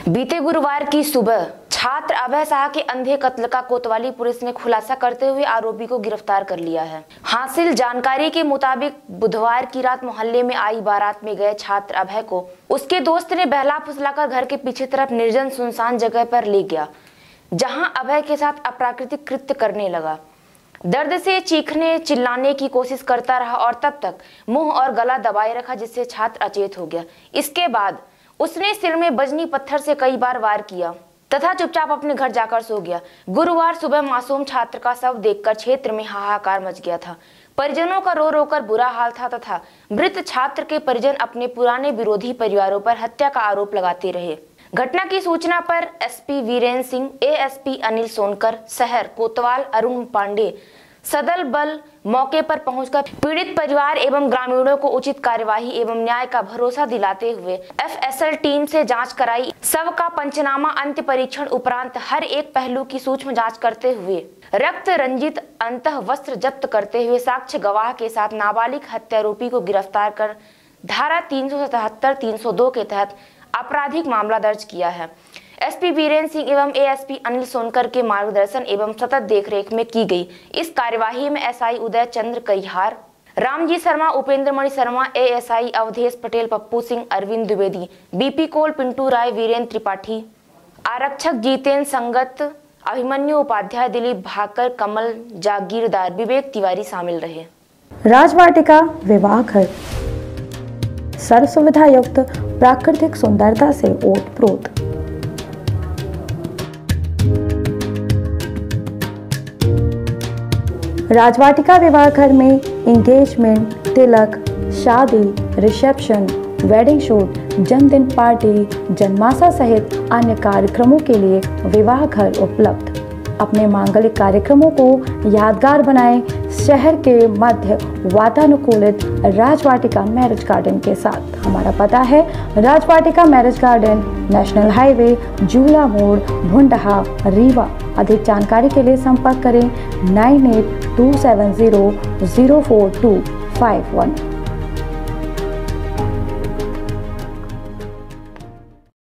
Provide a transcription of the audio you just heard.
बीते गुरुवार की सुबह छात्र अभय शाह के अंधे कत्ल का कोतवाली पुलिस ने खुलासा करते हुए आरोपी को गिरफ्तार कर लिया है। हासिल जानकारी के मुताबिक बुधवार की रात मोहल्ले में आई बारात में गए छात्र अभय को उसके दोस्त ने बहला फुसलाकर घर के पीछे तरफ निर्जन सुनसान जगह पर ले गया, जहां अभय के साथ अप्राकृतिक कृत्य करने लगा। दर्द से चीखने चिल्लाने की कोशिश करता रहा और तब तक मुंह और गला दबाए रखा, जिससे छात्र अचेत हो गया। इसके बाद उसने सिर में बजनी पत्थर से कई बार वार किया तथा चुपचाप अपने घर जाकर सो गया। गुरुवार सुबह मासूम छात्र का शव देखकर क्षेत्र में हाहाकार मच गया था। परिजनों का रो रो कर बुरा हाल था तथा मृत छात्र के परिजन अपने पुराने विरोधी परिवारों पर हत्या का आरोप लगाते रहे। घटना की सूचना पर एसपी वीरेंद्र सिंह, एएसपी अनिल सोनकर, शहर कोतवाल अरुण पांडे सदल बल मौके पर पहुंचकर पीड़ित परिवार एवं ग्रामीणों को उचित कार्यवाही एवं न्याय का भरोसा दिलाते हुए एफएसएल टीम से जांच कराई। शव का पंचनामा, अंत्य परीक्षण उपरांत हर एक पहलू की सूक्ष्म जांच करते हुए रक्त रंजित अंतः वस्त्र जब्त करते हुए साक्ष्य गवाह के साथ नाबालिग हत्यारोपी को गिरफ्तार कर धारा 377, 302 के तहत आपराधिक मामला दर्ज किया है। एसपी वीरेंद्र सिंह एवं एएसपी अनिल सोनकर के मार्गदर्शन एवं सतत देखरेख में की गई इस कार्यवाही में SI Uday Chandra Kahihar, Ramji Sharma, Upendra Mani Sharma, ASI Awadhesh Patel, Pappu Singh, Arvind Dwivedi, B P Kol, Pintu Rai, Virendra Tripathi, आरक्षक जितेंद्र संगत, अभिमन्यु उपाध्याय, दिलीप भाकर, कमल जागीरदार, विवेक तिवारी शामिल रहे। राजवाटिका विवाह घर सर्व सुविधा युक्त प्राकृतिक सुंदरता से ओतप्रोत। राजवाटिका विवाह घर में एंगेजमेंट, तिलक, शादी, रिसेप्शन, वेडिंग शूट, जन्मदिन पार्टी, जन्माशा सहित अन्य कार्यक्रमों के लिए विवाह घर उपलब्ध। अपने मांगलिक कार्यक्रमों को यादगार बनाएं शहर के मध्य वातानुकूलित राजवाटिका मैरिज गार्डन के साथ। हमारा पता है Rajvatika marriage garden, national highway, Jhula मोड़, भुंडहा, रीवा। अधिक जानकारी के लिए संपर्क करें 9827004251।